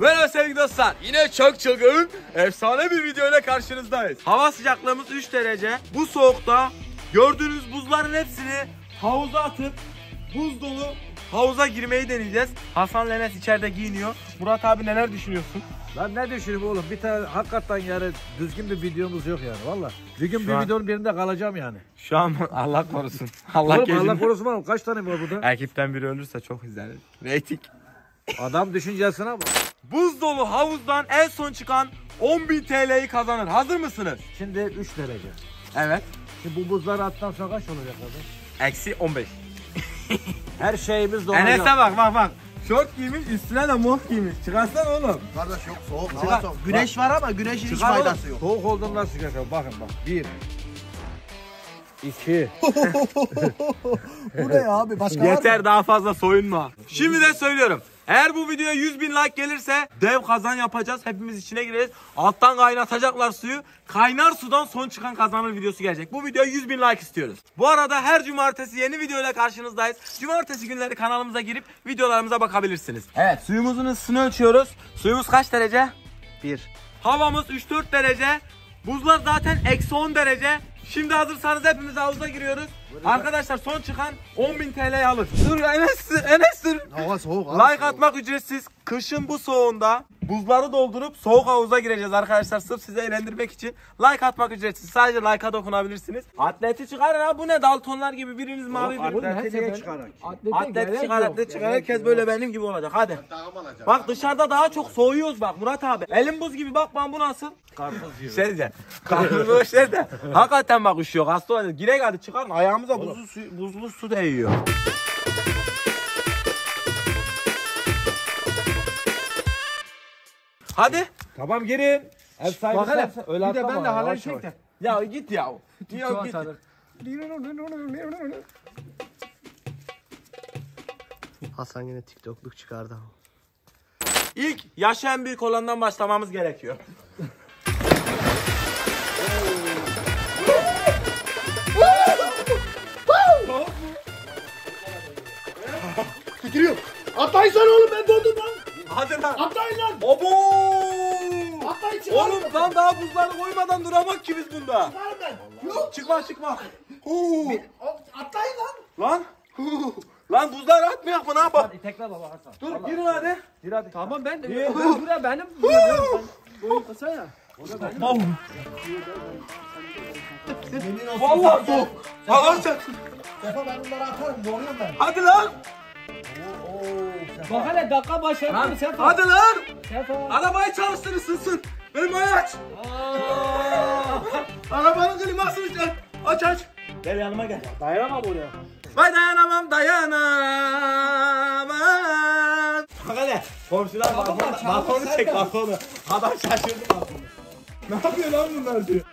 Merhaba sevgili dostlar. Yine çok çılgın, efsane bir video ile karşınızdayız. Hava sıcaklığımız 3 derece. Bu soğukta gördüğünüz buzların hepsini havuza atıp buz dolu havuza girmeyi deneyeceğiz. Hasan Enes içeride giyiniyor. Murat abi neler düşünüyorsun? Lan ne düşünüyorum oğlum? Bir tane hakikaten yani düzgün bir videomuz yok yani valla. Bir gün bir videonun birinde kalacağım yani. Şu an Allah korusun. Allah korusun oğlum. Kaç tane var burada? Ekipten biri ölürse çok izlenir. Reyting. Adam düşüncesine bak. Buz dolu havuzdan en son çıkan 10.000 TL'yi kazanır. Hazır mısınız? Şimdi 3 derece. Evet. Şimdi bu buzları attan sonra kaç olacak abi? Eksi 15. Her şeyimiz donacak. Enes'e bak. Şort giymiş, üstüne de mont giymiş. Çıkarsana oğlum. Kardeş yok soğuk. Çıkar. Soğuk. Güneş var ama güneşin hiç faydası yok. Soğuk olduğunda sıcak. Bakın bak. 1 2 Bu ne ya abi? Başka Yeter, daha fazla soyunma. Şimdi de söylüyorum. Eğer bu videoya 100.000 like gelirse dev kazan yapacağız. Hepimiz içine gireriz. Alttan kaynatacaklar suyu. Kaynar sudan son çıkan kazanır videosu gelecek. Bu videoya 100.000 like istiyoruz. Bu arada her cumartesi yeni video ile karşınızdayız. Cumartesi günleri kanalımıza girip videolarımıza bakabilirsiniz. Evet, suyumuzun ısısını ölçüyoruz. Suyumuz kaç derece? 1. Havamız 3-4 derece. Buzlar zaten eksi 10 derece. Şimdi hazırsanız hepimiz havuza giriyoruz. Arkadaşlar son çıkan 10.000 TL'yi alır. Dur Enes dur. Hava soğuk abi. Like atmak ücretsiz. Kışın bu soğuğunda buzları doldurup soğuk havuza gireceğiz arkadaşlar. Sırf sizi eğlendirmek için. Like atmak ücretsiz. Sadece like'a dokunabilirsiniz. Atleti çıkarın ha, bu ne Daltonlar gibi, biriniz mavi biriniz. Atleti çıkarak. Atlet çıkar. Herkes böyle benim gibi olacak. Hadi. Bak dışarıda daha çok soğuyoruz bak Murat abi. Elim buz gibi, bak bu nasıl? Karpuz yiyor. Şey diyeceğim. Karnımı boşver de. Hakikaten bak üşüyor. Hasta olacak. Girek hadi çıkarın. Ayağımıza buzlu su değiyor. Hadi. Tamam girin. Ev sahibi Bak hele. sensin. Öyle Bir de atlama, ben de halay yavaş çek yavaş. de. Ya git ya. Ya git. Hasan yine TikTokluk çıkardı. İlk yaşı en büyük olandan başlamamız gerekiyor. Tükürüyor. Atlayın sen oğlum, ben dondum lan. Hadi lan. Atlayın lan. Obo! Atlayın çıkarın. Oğlum lan daha buzları koymadan duramak ki biz bunda. Çıkarın ben. Yok. Çıkma. Atlayın lan. Lan. Lan buzları atmayak mı, ne yapalım? Tekrar baba Hasan. Dur girin hadi. Gir hadi. Tamam ben de Gir. buraya benim boyum kısa ya. Vallahi soğuk. Hava sen. Sefa ben bunları atarım. Donuyorum ben. Hadi lan. Bak hele dakika başladı Sefa. Hadi lan. Sefa. Arabayı çalıştır, ısınsın. Benim aç. Arabanın klimasını aç. Gel yanıma gel. Dayanamam oraya. Vay dayanamam. Bak hele. Komşular balkonu çek, balkonu. Adam şaşırdı balkonu. Ne yapıyor lan bunlar diyor.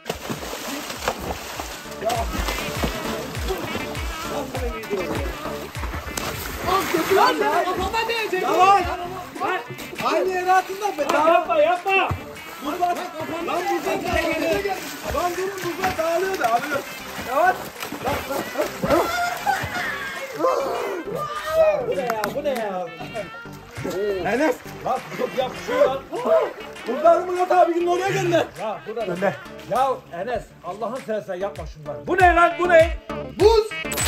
Lan kafama değecek. Yavaş. Aynı yere atın da be. Yapma. Buzlar. Lan buzlar dağılıyor. Lan durun, buzlar dağılıyor da alıyor. Yavaş. Bu ne ya? Enes. Bak yap şu lan. Buzları Murat abinin oraya gönder. Ya bu da. Gönder. Ya Enes Allah'ın seversen yapma şunları. Bu ne lan, bu ne? Buz.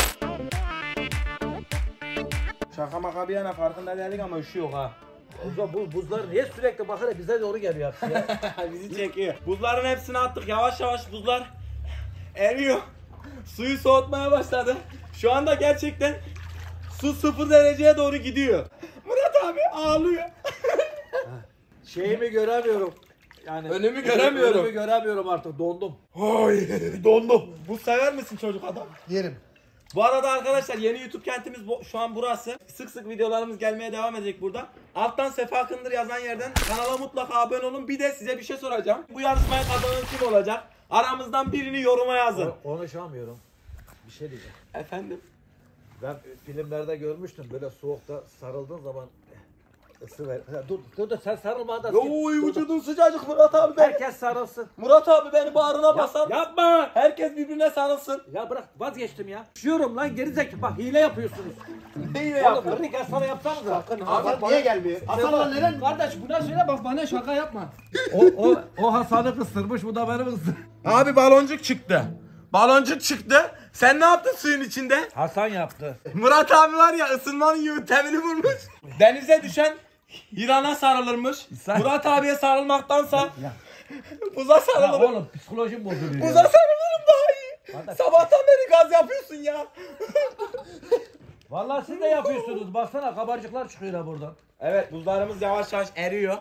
Şaka maka bir yana farkında değilik ama üşüyor ha. Bu buzlar niye sürekli bak hele bize doğru geliyor hepsi ya. Bizi çekiyor. Buzların hepsini attık. Yavaş yavaş buzlar eriyor. Suyu soğutmaya başladı. Şu anda gerçekten su 0 dereceye doğru gidiyor. Murat abi ağlıyor. Şeyimi göremiyorum. Yani Önümü göremiyorum. Önümü göremiyorum artık, dondum. Oy dondum. Buz sever misin çocuk adam? Yerim. Bu arada arkadaşlar yeni YouTube kentimiz şu an burası. Sık sık videolarımız gelmeye devam edecek burada. Alttan Sefa Kındır yazan yerden kanala mutlaka abone olun. Bir de size bir şey soracağım. Bu yarışmayı kazanan kim olacak? Aramızdan birini yoruma yazın. Konuşamıyorum. Bir şey diyeceğim. Efendim? Ben filmlerde görmüştüm böyle soğukta sarıldığın zaman Isıver. Dur sen sarılma da. Oy vücudun sıcacık Murat abi. Herkes sarılsın. Murat abi beni bağrına basar. Yapma. Herkes birbirine sarılsın. Ya bırak vazgeçtim ya. Üşüyorum lan gerizekalı. Bak hile yapıyorsunuz. Neyle Oğlum Rik Hasan'a yapsanıza. Hasan niye gelmiyor? Hasan'la neden? Kardeş buna söyle bak bana şaka yapma. O Hasan'ı kıstırmış bu da beni kıstır. Abi baloncuk çıktı. Baloncuk çıktı. Sen ne yaptın suyun içinde? Hasan yaptı. Murat abi var ya ısınmanın yöntemini bulmuş. Denize düşen yılana sarılırmış. Murat abiye sarılmaktansa buza Ya sarılırım. oğlum psikolojim bozuluyor Buza ya. sarılırım daha iyi. Sabahtan beri gaz yapıyorsun ya. Vallahi siz de yapıyorsunuz. Baksana kabarcıklar çıkıyor ha buradan. Evet buzlarımız yavaş yavaş eriyor.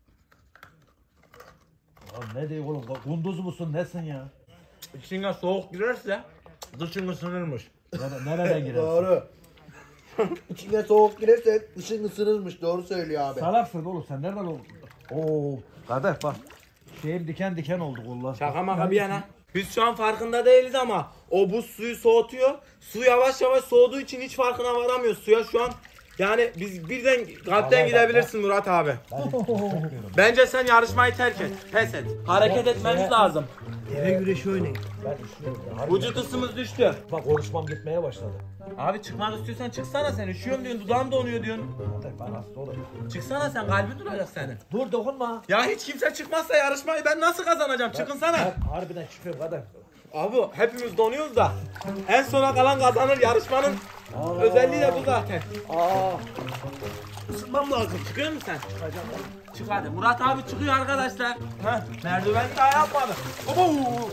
Ya ne diyor oğlum? Kunduz musun nesin ya? İçine soğuk girerse dışın ısınırmış. Nereden girersin? Doğru. İçine soğuk girerse dışın ısınırmış. Doğru söylüyor abi. Salaksın oğlum sen nereden oldun? Oo kardeş bak. Şeyim diken diken oldu kollar. Şaka maka bir yana. Biz şu an farkında değiliz ama o buz suyu soğutuyor. Su yavaş yavaş soğuduğu için hiç farkına varamıyoruz suya şu an. Yani biz birden kalpten gidebilirsin Murat abi. Bence sen yarışmayı terk et. Pes et. Hareket etmemiz lazım. Eve güreşi oynayın. Ben üşüyorum ya. Vücut ısımız düştü. Bak konuşmam gitmeye başladı. Abi çıkmak istiyorsan çıksana sen. Üşüyorum diyorsun, dudağım donuyor diyorsun. Kardeş ben hasta olayım. Çıksana sen, kalbin duracak senin. Dur dokunma. Ya hiç kimse çıkmazsa yarışmayı ben nasıl kazanacağım? Çıkınsana. Ben harbiden çıkıyorum kardeş. Abi hepimiz donuyoruz da en sona kalan kazanır, yarışmanın özelliği de bu zaten. Isınmam lazım. Çıkıyor musun sen? Çık hadi. Murat abi çıkıyor arkadaşlar. Heh, merdiven daha yapmadı. Obo!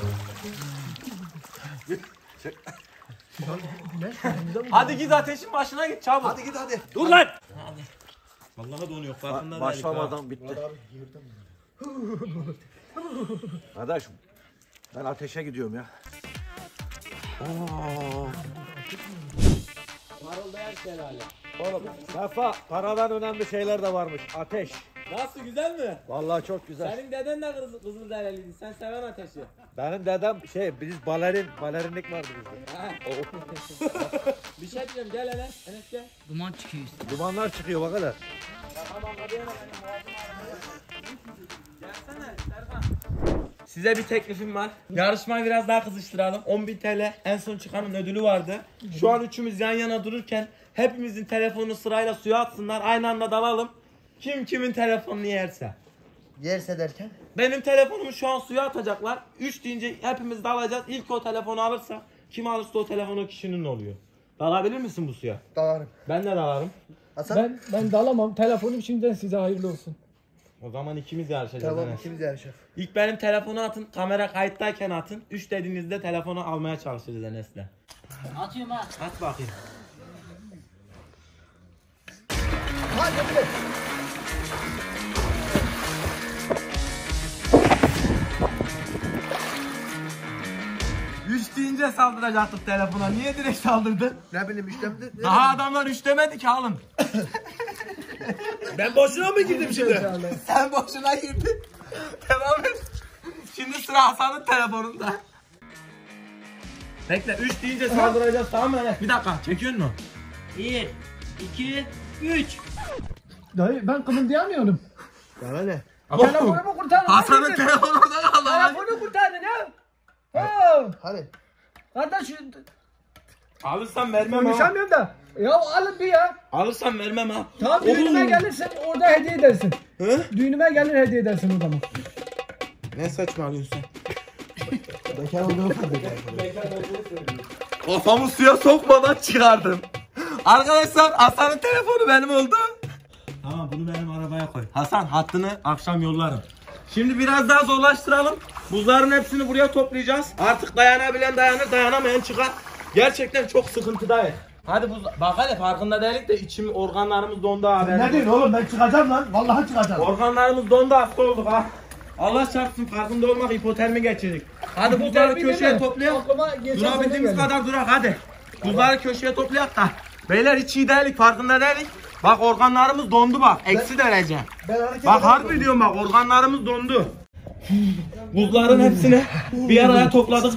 Hadi git ateşin başına git çabuk. Hadi git hadi. Dur lan. Vallahi donuyor farkında değilim. Başlamadan bitti. Kardeş ben ateşe gidiyorum ya. Parıldayan şelale. Oğlum Safa paradan önemli şeyler de varmış. Ateş. Nasıl, güzel mi? Vallahi çok güzel. Senin deden de Kızılderiliydi. Sen seven ateşi. Benim dedem biz balerinlik vardı bizde. Ha. Bir şey diyeceğim, gel hele. Enes gel. Duman çıkıyor üstüne. Dumanlar çıkıyor bak hele. Gelsene Serkan. Size bir teklifim var. Yarışmayı biraz daha kızıştıralım. 10.000 TL en son çıkanın ödülü vardı. Şu an üçümüz yan yana dururken hepimizin telefonunu sırayla suya atsınlar. Aynı anda dalalım. Kim kimin telefonunu yerse. Yerse derken? Benim telefonumu şu an suya atacaklar. 3 deyince hepimiz dalacağız. İlk o telefonu alırsa, kim alırsa o telefon o kişinin oluyor. Dalabilir misin bu suya? Dalarım. Ben de dalarım. Hasan? Ben dalamam. Telefonum şimdiden size hayırlı olsun. O zaman ikimiz yarışacağız. Tamam Enes. ikimiz yarışacağız. İlk benim telefonu atın. Kamera kayıttayken atın. 3 dediğinizde telefonu almaya çalışırız Enes'le. Atıyorum ha. At bakayım. Hadi hadi. Üç deyince saldıracaktık telefona. Niye direkt saldırdın? Ne bileyim işlemde. Daha adamlar 3 demedi ki alın. Ben boşuna mı girdim şimdi? Sen boşuna girdin. Devam et. Şimdi sıra Hasan'ın telefonunda. Bekle 3 deyince saldıracağız, tamam mı Enes? Bir dakika çekiyor musun? 1, 2, 3. Dayı ben kımıldayamıyorum. Bana ne? Telefonumu kurtardın. Hasan'ın telefonu orada kaldı. Telefonu kurtardın ha. Oo. Hadi. Kardeş Alırsan vermem ha. konuşamıyorum da. Ya alın bir ya. Alırsan vermem ha. Tamam düğünüme gelirsin orada hediye edersin. Hı? Düğünüme gelir hediye edersin o zaman. Ne saçmalıyorsun? Bekar olduğunu fark ediyorum. Kafamı suya sokmadan çıkardım. Arkadaşlar Hasan'ın telefonu benim oldu. Tamam bunu benim arabaya koy. Hasan hattını akşam yollarım. Şimdi biraz daha zorlaştıralım. Buzların hepsini buraya toplayacağız. Artık dayanabilen dayanır, dayanamayan çıkar. Gerçekten çok sıkıntıdayız. Hadi buz... Bak hadi farkında değilik de içim organlarımız dondu abi. Ne diyorsun oğlum, ben çıkacağım lan. Vallahi çıkacağım. Organlarımız dondu, hasta olduk ha. Allah çarpsın, farkında olmak hipotermi geçirdik. Hadi buzları köşeye toplayalım. Durabildiğimiz kadar durak hadi. Buzları köşeye toplayak da. Beyler hiç iyi değilik, farkında değilik. Bak organlarımız dondu bak, eksi derece. Ben hareket Bak edemem. harbi diyorum bak, organlarımız dondu. Buzların hepsini bir araya topladık.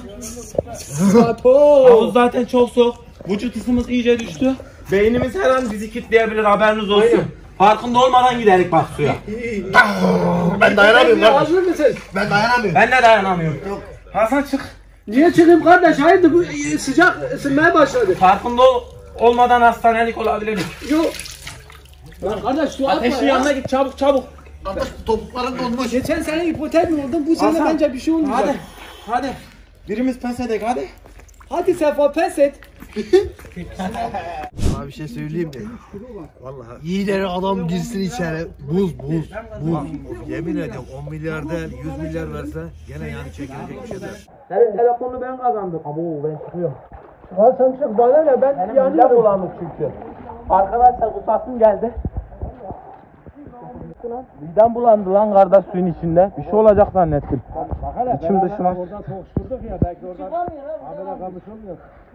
Havuz zaten çok soğuk. Vücut ısımız iyice düştü. Beynimiz her an bizi kilitleyebilir, haberiniz olsun. Farkında olmadan giderik bak suya. Ben dayanamıyorum kardeş. Hazır mısın? Ben dayanamıyorum. Ben de dayanamıyorum. Hasan çık. Niye çıkayım kardeş? Hayırdır bu sıcak ısınmaya başladı. Farkında olmadan hastanelik olabiliriz. Yok. Lan kardeş su atma Ateşin ya. yanına git çabuk çabuk. Kardeş topukların donmuş. Geçen sene hipotermi oldun, bu sene bence bir şey olmayacak. Hadi. Hadi. Birimiz pes edek hadi. Hadi Sefa pes et. Sana bir şey söyleyeyim mi? Vallahi iyileri adam girsin içeri. Buz. Yemin ediyorum 10 milyar değil 100 milyar verse gene yani çekilecek bir şey değil. Senin telefonu ben kazandım. Abo ben çıkıyorum. Lan sen çık bana ne, ben yanıyorum. Bulandık çünkü. Arkadaşlar kusasım geldi. Midem bulandı lan kardeş suyun içinde. Bir şey olacak zannettim. İçim dışıma. Oradan tokuşturduk ya, belki oradan kamera kalmış olmuyor.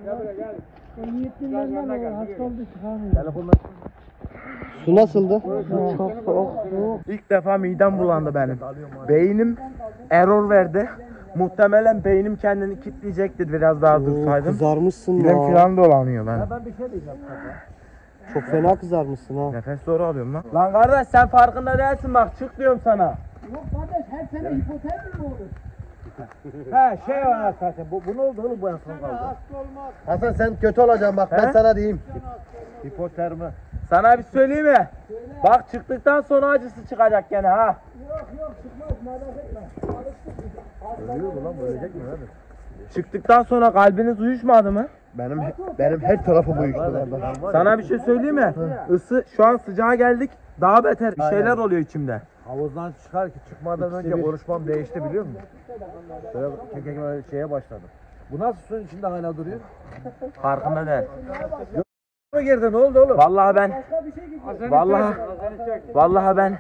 Su nasıldı? Çok soğuk. İlk defa midem bulandı benim. Beynim error verdi. Muhtemelen beynim kendini kilitleyecektir biraz daha dursaydım. Kızarmışsın Dilim falan dolanıyor ben. Ben bir şey diyeceğim. Çok fena kızarmışsın ha. Nefes zor alıyorum lan. Lan kardeş sen farkında değilsin bak çık diyorum sana. Yok kardeş, her sene hipotermi mi olur? He şey var zaten. Bu ne oldu oğlum bu en son kaldı? Hasan sen kötü olacaksın bak ben He? sana diyeyim. Hipotermi. Sana bir söyleyeyim mi? Bak çıktıktan sonra acısı çıkacak gene ha. Ölüyor mu lan, ölecek mi abi? Çıktıktan sonra kalbiniz uyuşmadı mı? Benim her tarafım uyuştu. Sana bir şey söyleyeyim mi? Isı şu an sıcağa geldik. Daha beter bir şeyler oluyor içimde. Havuzdan çıkar ki çıkmadan önce konuşmam değişti biliyor musun? Böyle kekekle şeye başladım. Bu nasıl suyun içinde hala duruyor? Farkında değil. Ne girdi, ne oldu oğlum? Vallahi ben Vallahi ben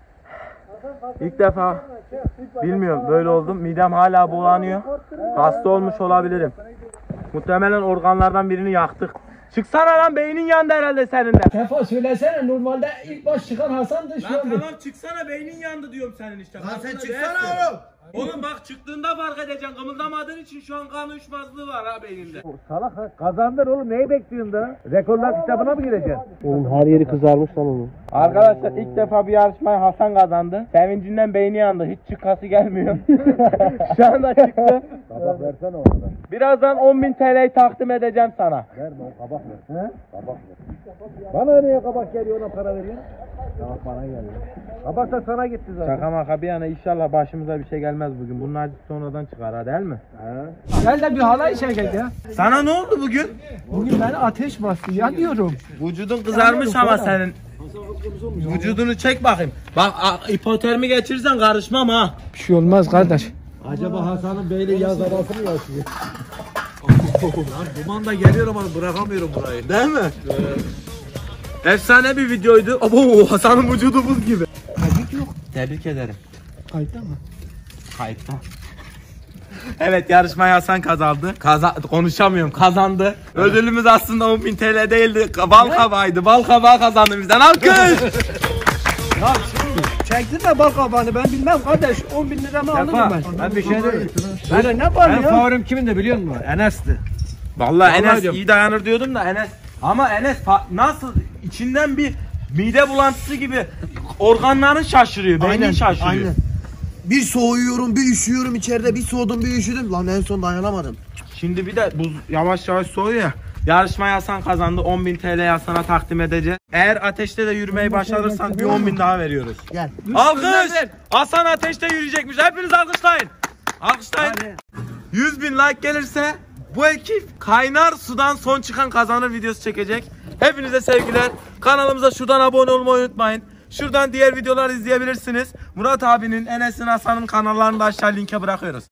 ilk defa bilmiyorum böyle oldum. Midem hala bulanıyor. Hasta olmuş olabilirim. Muhtemelen organlardan birini yaktık. Çıksana lan beynin yandı herhalde senin de. Sefa söylesene, normalde ilk baş çıkan Hasan'dı şu anda. çıksana beynin yandı diyorum senin işte. Lan sen çıksana oğlum. Oğlum bak çıktığında fark edeceksin. Kımıldamadığın için şu an kan uyuşmazlığı var ha beyninde. Salak ha. Kazandın oğlum, neyi bekliyorsun da? Rekorlar kitabına mı gireceksin? Oğlum her yeri kızarmış lan onun. Arkadaşlar ilk defa bir yarışmayı Hasan kazandı. Sevincinden beyni yandı. Hiç çıkası gelmiyor. Şu anda çıktı. Kabak versene ona da. Birazdan 10.000 TL'yi takdim edeceğim sana. Verme o kabak ver. He? Kabak ver. Bana niye kabak geliyor, ona para veriyorsun? Kabak bana geliyor. Kabak da sana gitti zaten. Şaka maka bir yana inşallah başımıza bir şey gelmez bugün. Bunun acısı sonradan çıkar ha değil mi? Gel de bir halay çekek ya. Sana ne oldu bugün? Bugün beni ateş bastı, yanıyorum. Vücudun kızarmış ama senin. Vücudunu çek bakayım. Bak hipotermi geçirirsen karışmam ha. Bir şey olmaz kardeş. Acaba Hasan'ın beyni yaz havası mı yaşıyor? Lan duman da geliyor ama bırakamıyorum burayı. Değil mi? Efsane bir videoydu. Abo Hasan'ın vücudu buz gibi. Kayıt yok. Tebrik ederim. Kayıtta mı? Kayıtta. Evet yarışmayı Hasan kazandı. Konuşamıyorum kazandı. Ödülümüz aslında 10.000 TL değildi. Bal kabağıydı. Bal kabağı kazandı bizden. Alkış. Ya çektin de bal kabağını, ben bilmem kardeş. 10.000 liramı alırım ben. Ben bir şey diyeyim. Böyle ne var Ben ya? favorim kimin de biliyor musun? Enes'ti. Vallahi Enes diyorum. iyi dayanır diyordum da Enes. Ama Enes nasıl içinden bir mide bulantısı gibi organların şaşırıyor. Beynin şaşırıyor. Aynen. Bir soğuyorum, bir üşüyorum içeride, bir soğudum, bir üşüdüm. Lan en son dayanamadım. Şimdi bir de buz yavaş yavaş soğuyor ya. Yarışmayı Hasan kazandı. 10.000 TL Hasan'a takdim edeceğiz. Eğer ateşte de yürümeyi başarırsan bir 10.000 daha veriyoruz. Gel. Alkış! Hasan ateşte yürüyecekmiş. Hepiniz alkışlayın. Alkışlayın. 100.000 like gelirse bu ekip kaynar sudan son çıkan kazanır videosu çekecek. Hepinize sevgiler. Kanalımıza şuradan abone olmayı unutmayın. Şuradan diğer videoları izleyebilirsiniz. Murat abinin, Enes'in, Hasan'ın kanallarını da aşağı linke bırakıyoruz.